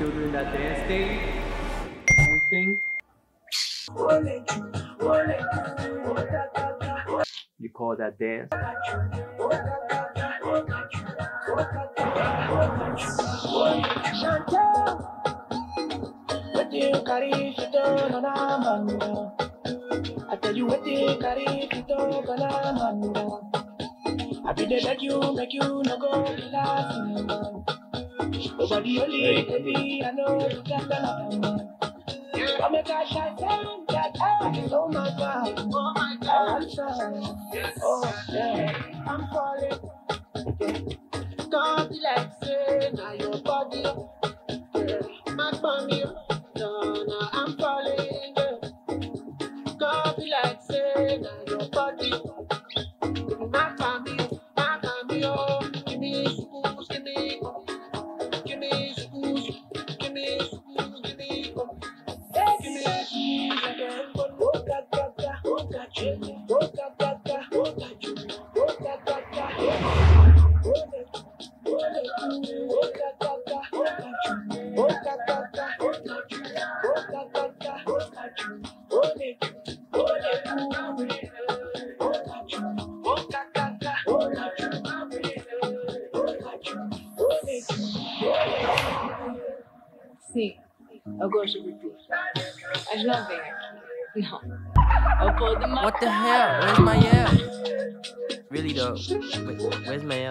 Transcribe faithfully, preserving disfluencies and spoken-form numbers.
still doing that dance thing? Dance thing? You call that dance? What do you carry to do on a man? I tell you what you carry to do on a man. I be there that you make you no go to last man. Nobody only baby, I know you got another man. I make a shot down, that I oh my God, oh my God, I'm sorry. Oh yeah, I'm falling. Don't be like say now your body, yeah. My body, no no I'm falling. Don't be like say now your body, my body, my body, oh give me schools, give me, give me schools, give me schools, give me. Sim, eu gosto de ti. Mas não vem aqui. Não. Eu vou de What the hell? Where's my L? Really though. Wait, where's my L?